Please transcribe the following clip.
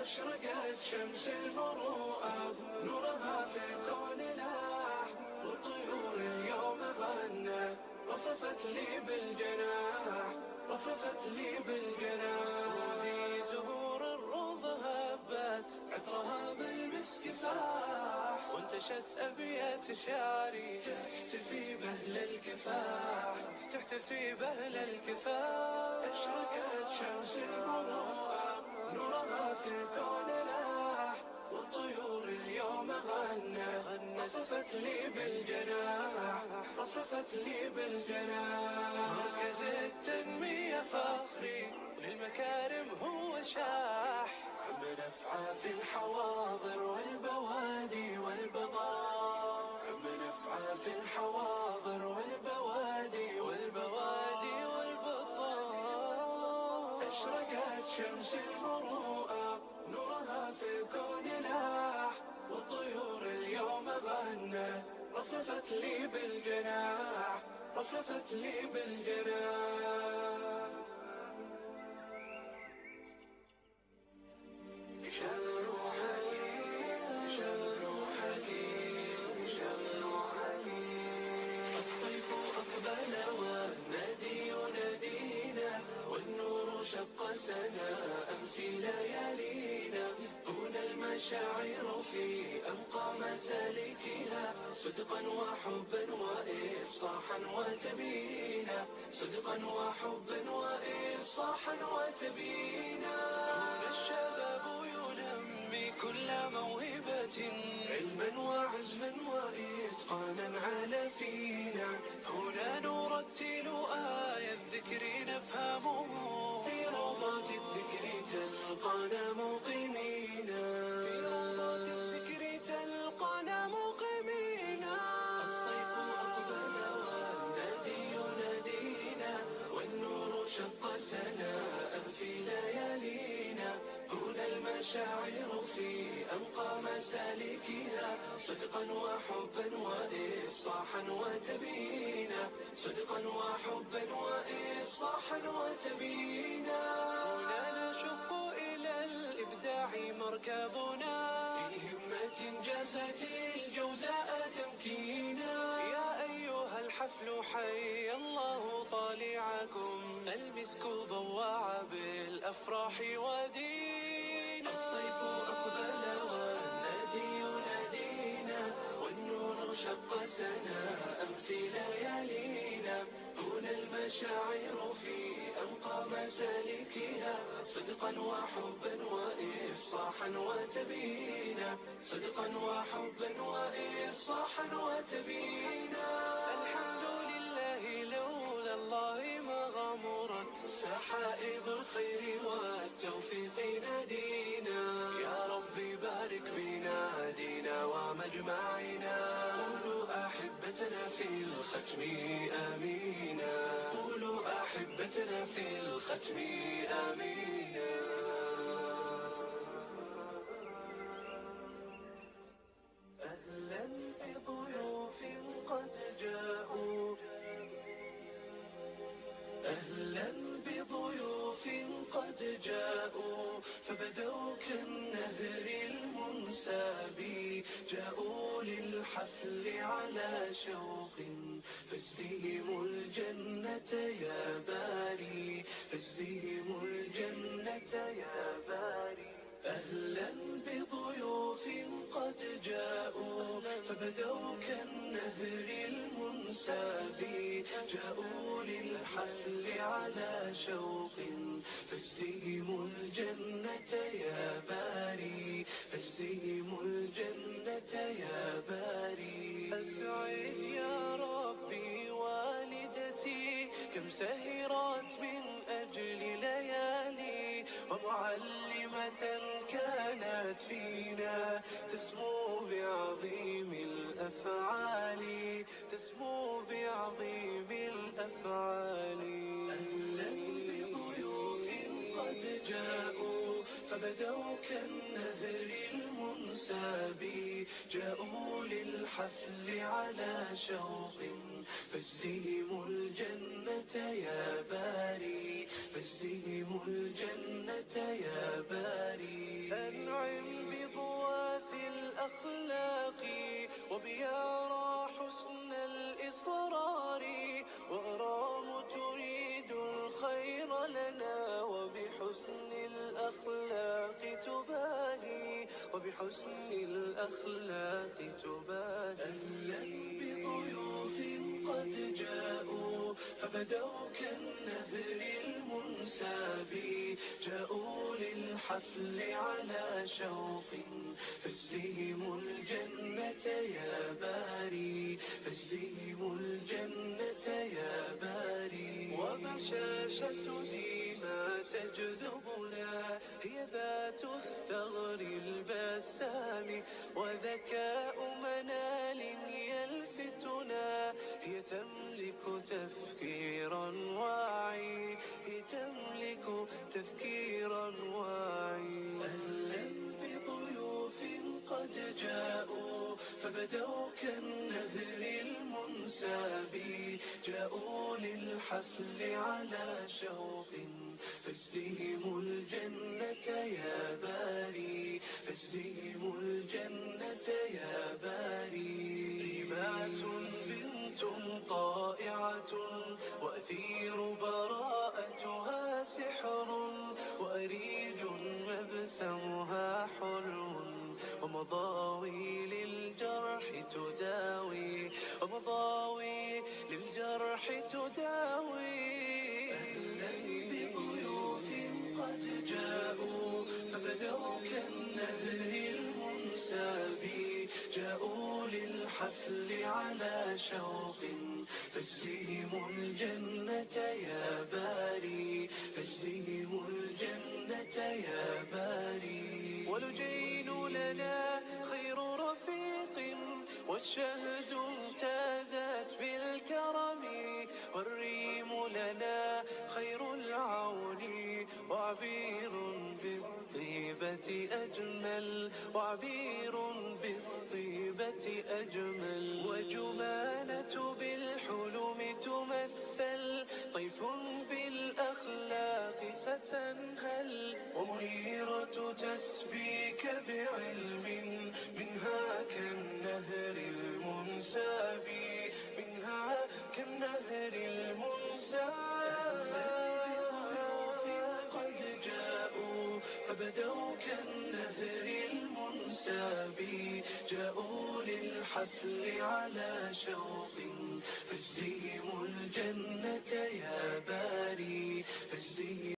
أشرقت شمس المروءة نورها في الكون لاح، والطيور اليوم غنت رفرفت لي بالجناح، رفرفت لي بالجناح. في زهور الروض هبت عطرها بالمسك فاح، وانتشت أبيات شعري تحتفي بأهل الكفاح، تحتفي بأهل الكفاح. أشرقت شمس المروءة نورها في الكون لاح، والطيور اليوم غنت رفرفت لي بالجناح، رفرفت لي بالجناح. مركز التنمية فخري للمكارم هو شاح، من أفعى في الحواضر والبوادي والبضاع، من أفعى في الحواضر والبوادي والبوادي والبضاع. أشرقت شمس المروءة نورها في الكون لاح، والطيور اليوم غنت رفرفت لي بالجناح، رفرفت لي بالجناح. شهر حكيم شهر حكيم شهر حكيم. الصيف أقبل والنادي ينادينا، والنور شق سناء في ليالينا. هنا المشاعر في أنقى مسالكها، صدقا وحبا وإفصاحا وتبينا، صدقا وحبا وإفصاحا وتبينا. هنا الشباب ينمي كل موهبة علما وعزما وإتقانا على فينا. هنا نرتل آية الذكر نفهمه، في روضات الذكر تلقانا مقيمينا، في روضات الذكر تلقانا مقيمينا. الصيف أقبل والنادي ينادينا، والنور شق سناء في ليالينا. هنا المشاعر في أنقى مسالكها، صدقا وحبا وإفصاحا وتبينا، صدقا وحبا وإفصاحا وتبينا. هنا نشق إلى الإبداع مركبنا، في همة جازت الجوزاء تمكينا. يا أيها الحفل حي الله طالعكم، المسك ضوع بالأفراح ودينا. الصيف أقبل والنادي ينادينا، والنور شق سناء في ليالينا. هنا المشاعر في أنقى مسالكها، صدقا وحبا وإفصاحا وتبينا، صدقا وحبا وإفصاحا وتبينا. الحمد لله لولا الله ما غمرت سحائب الخير والتوفيق نادينا. يا ربي بارك بنادينا ومجمعنا، قولوا أحبتنا في الختم آمينا، قولوا أحبتنا في الختم آمينا. أهلا بضيوف قد جاءوا، أهلا بضيوف قد جاءوا، فبدوا كالنهر المنساب. جاءوا للحفل على شوق، فاجزهم الجنة يا باري، فاجزهم الجنة يا باري. أهلا بضيوف قد جاءوا، فبدوا كالنهر المنساب. جاءوا للحفل على شوق، فاجزهم الجنة يا باري، فاجزهم الجنة يا باري. أسعد يا ربي والدتي، كم سهرت من أجل ليالي، ومعلمة كانت فينا تسمو بعظيم الأفعال، تسمو بعظيم الأفعال. أهلا بضيوف قد جاءوا، فبدوا كالنهر المنساب. جاءوا للحفل على شوق، فاجزهم الجنة يا باري، فاجزهم الجنة يا باري. وبحسن الأخلاق تباهي. أهلا بضيوف قد جاءوا فبدوا كالنهر المنساب، جاءوا للحفل على شوق فاجزهم الجنة يا باري، فاجزهم الجنة يا باري. وبشاشة ديما تجذبنا هي ذات الثغر البسام، وذكاء منال يلفتنا هي تملك تفكيرا واعي، هي تملك تفكيرا واعي. أهلا بضيوف قد جاءوا فبدوا كالنهر المنساب، جاءوا للحفل على شوق فاجزهم الجنة يا باري، فاجزهم الجنة يا باري. لباس بنت طائعة وأثير براءتها سحر، وأريج مبسمها حلو، ومضاوي للجرح تداوي، ومضاوي للجرح تداوي. أهلا بضيوف قد جاءوا فبدوا كالنهر المنساب، جاءوا للحفل على شوق فاجزهم الجنة يا باري، فاجزهم الجنة يا باري. ولجين لنا خير رفيق والشهد امتازت بالكرم، والريم لنا خير العون وعبير بالطيبة أجمل، وعبير بالطيبة أجمل. وجمانة بالحلم تمثل، طيف بالأخلاق ستنهل، ومنيرة تسبيك بعلم منها كالنهر المنساب، منها كالنهر المنساب. قد جاءوا فبدوا كالنهر المنساب، جاءوا للحفل على شوق فاجزهم الجنة يا باري،